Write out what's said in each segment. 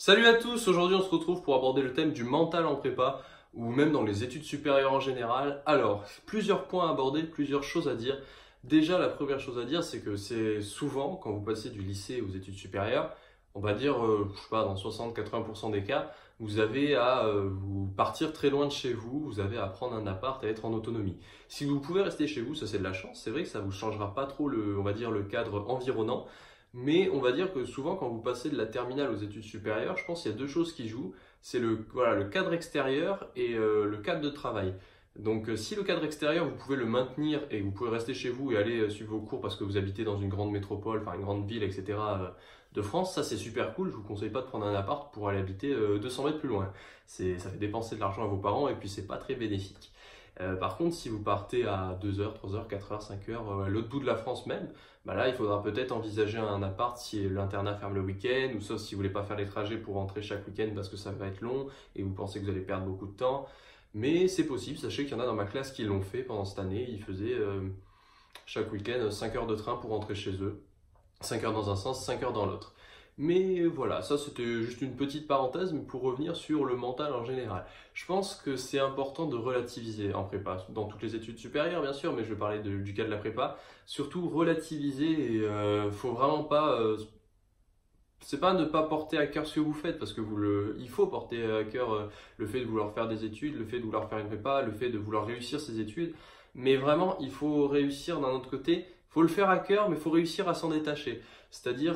Salut à tous, aujourd'hui on se retrouve pour aborder le thème du mental en prépa ou même dans les études supérieures en général. Alors, plusieurs points à aborder, plusieurs choses à dire. Déjà, la première chose à dire, c'est que c'est souvent, quand vous passez du lycée aux études supérieures, on va dire, je sais pas, dans 60-80% des cas, vous avez à vous partir très loin de chez vous, vous avez à prendre un appart, à être en autonomie. Si vous pouvez rester chez vous, ça c'est de la chance, c'est vrai que ça vous changera pas trop on va dire, le cadre environnant. Mais on va dire que souvent, quand vous passez de la terminale aux études supérieures, je pense qu'il y a deux choses qui jouent. C'est le cadre extérieur et le cadre de travail. Donc, si le cadre extérieur, vous pouvez le maintenir et vous pouvez rester chez vous et aller suivre vos cours parce que vous habitez dans une grande métropole, enfin une grande ville, etc. de France, ça c'est super cool. Je vous conseille pas de prendre un appart pour aller habiter 200 mètres plus loin. Ça fait dépenser de l'argent à vos parents et puis c'est pas très bénéfique. Par contre, si vous partez à 2 heures, 3 heures, 4 heures, 5 heures, à l'autre bout de la France même, bah là, il faudra peut-être envisager un appart si l'internat ferme le week-end, ou sauf si vous voulez pas faire les trajets pour rentrer chaque week-end parce que ça va être long et vous pensez que vous allez perdre beaucoup de temps. Mais c'est possible, sachez qu'il y en a dans ma classe qui l'ont fait pendant cette année. Ils faisaient chaque week-end 5 heures de train pour rentrer chez eux. 5 heures dans un sens, 5 heures dans l'autre. Mais voilà, ça c'était juste une petite parenthèse, mais pour revenir sur le mental en général. Je pense que c'est important de relativiser en prépa, dans toutes les études supérieures bien sûr, mais je vais parler du cas de la prépa. Surtout relativiser et faut vraiment pas c'est pas ne pas porter à cœur ce que vous faites, parce que il faut porter à cœur le fait de vouloir faire des études, le fait de vouloir faire une prépa, le fait de vouloir réussir ses études. Mais vraiment, il faut réussir d'un autre côté. Il faut le faire à cœur, mais il faut réussir à s'en détacher. C'est-à-dire,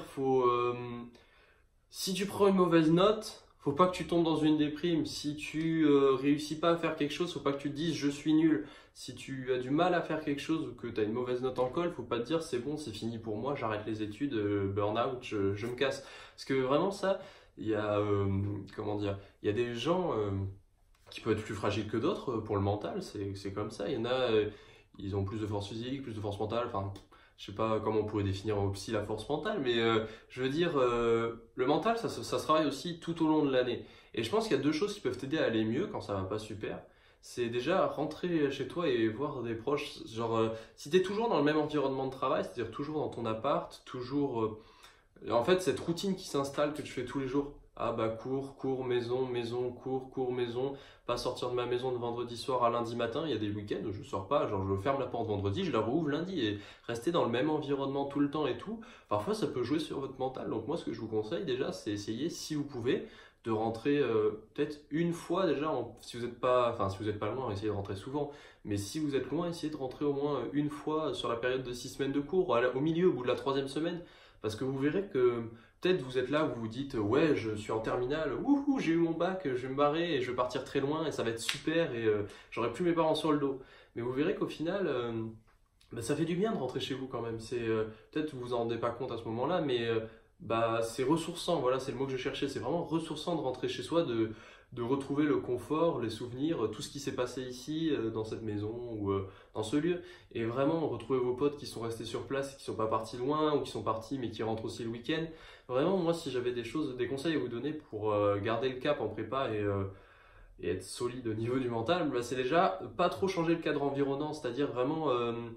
si tu prends une mauvaise note, faut pas que tu tombes dans une déprime. Si tu réussis pas à faire quelque chose, faut pas que tu te dises je suis nul. Si tu as du mal à faire quelque chose ou que tu as une mauvaise note en colle, faut pas te dire c'est bon, c'est fini pour moi, j'arrête les études, burn-out, je me casse. Parce que vraiment ça, il y a comment dire, il y a des gens qui peuvent être plus fragiles que d'autres pour le mental, c'est comme ça. Il y en a, ils ont plus de force physique, plus de force mentale, enfin je sais pas comment on pourrait définir au psy la force mentale, mais je veux dire, le mental, ça se travaille aussi tout au long de l'année. Et je pense qu'il y a deux choses qui peuvent t'aider à aller mieux quand ça va pas super. C'est déjà rentrer chez toi et voir des proches. Genre, si tu es toujours dans le même environnement de travail, c'est-à-dire toujours dans ton appart, toujours en fait, cette routine qui s'installe, que tu fais tous les jours, ah bah cours, maison, maison, cours, maison, pas sortir de ma maison de vendredi soir à lundi matin, il y a des week-ends où je sors pas, genre je ferme la porte vendredi, je la rouvre lundi et rester dans le même environnement tout le temps et tout, parfois ça peut jouer sur votre mental. Donc moi ce que je vous conseille déjà, c'est essayer, si vous pouvez, de rentrer peut-être une fois déjà, si vous n'êtes pas, enfin si vous n'êtes pas loin, essayez de rentrer souvent, mais si vous êtes loin, essayez de rentrer au moins une fois sur la période de 6 semaines de cours, au milieu, au bout de la troisième semaine. Parce que vous verrez que peut-être vous êtes là, vous vous dites ouais, je suis en terminale, wouhou, j'ai eu mon bac, je vais me barrer et je vais partir très loin et ça va être super et j'aurai plus mes parents sur le dos. Mais vous verrez qu'au final, bah, ça fait du bien de rentrer chez vous quand même. Peut-être vous vous en rendez pas compte à ce moment-là, mais bah c'est ressourçant. Voilà, c'est le mot que je cherchais. C'est vraiment ressourçant de rentrer chez soi, de retrouver le confort, les souvenirs, tout ce qui s'est passé ici, dans cette maison ou dans ce lieu. Et vraiment retrouver vos potes qui sont restés sur place, qui sont pas partis loin ou qui sont partis mais qui rentrent aussi le week-end. Vraiment, moi, si j'avais des conseils à vous donner pour garder le cap en prépa et être solide au niveau du mental, bah, c'est déjà pas trop changer le cadre environnant, c'est-à-dire vraiment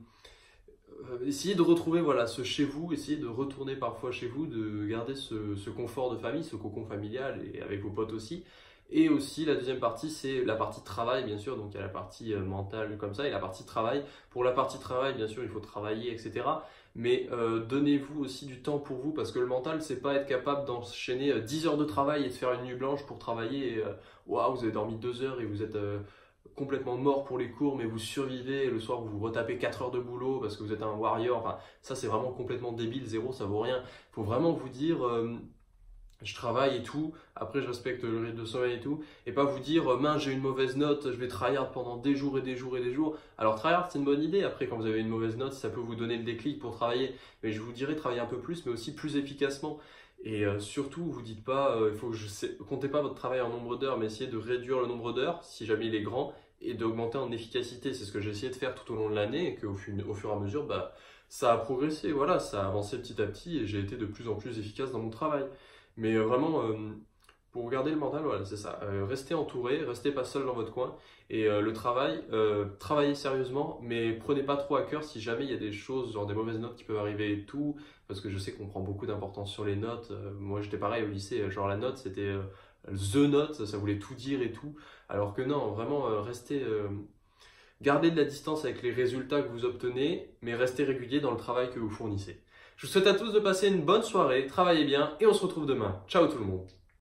essayer de retrouver voilà, ce chez vous, essayer de retourner parfois chez vous, de garder ce confort de famille, ce cocon familial et avec vos potes aussi. Et aussi la deuxième partie, c'est la partie travail bien sûr, donc il y a la partie mentale comme ça et la partie travail. Pour la partie travail, bien sûr, il faut travailler, etc. Mais donnez-vous aussi du temps pour vous parce que le mental, c'est pas être capable d'enchaîner 10 heures de travail et de faire une nuit blanche pour travailler. Et waouh, vous avez dormi 2 heures et vous êtes complètement mort pour les cours, mais vous survivez et le soir vous vous retapez 4 heures de boulot parce que vous êtes un warrior. Enfin, ça c'est vraiment complètement débile, zéro, ça vaut rien. Il faut vraiment vous dire je travaille et tout, après je respecte le rythme de sommeil et tout, et pas vous dire mince j'ai une mauvaise note, je vais tryhard pendant des jours et des jours et des jours. Alors tryhard c'est une bonne idée, après quand vous avez une mauvaise note ça peut vous donner le déclic pour travailler, mais je vous dirais travailler un peu plus mais aussi plus efficacement. Et surtout vous dites pas, comptez pas votre travail en nombre d'heures, mais essayez de réduire le nombre d'heures si jamais il est grand et d'augmenter en efficacité. C'est ce que j'ai essayé de faire tout au long de l'année et qu'au au fur et à mesure bah, ça a progressé, voilà, ça a avancé petit à petit et j'ai été de plus en plus efficace dans mon travail. Mais vraiment, Pour garder le mental, voilà, c'est ça. Restez entouré, restez pas seul dans votre coin. Et le travail, travaillez sérieusement, mais prenez pas trop à cœur si jamais il y a des choses, genre des mauvaises notes qui peuvent arriver et tout. Parce que je sais qu'on prend beaucoup d'importance sur les notes. Moi, j'étais pareil au lycée, genre la note, c'était the note, ça voulait tout dire et tout. Alors que non, vraiment, restez, gardez de la distance avec les résultats que vous obtenez, mais restez régulier dans le travail que vous fournissez. Je vous souhaite à tous de passer une bonne soirée, travaillez bien et on se retrouve demain. Ciao tout le monde!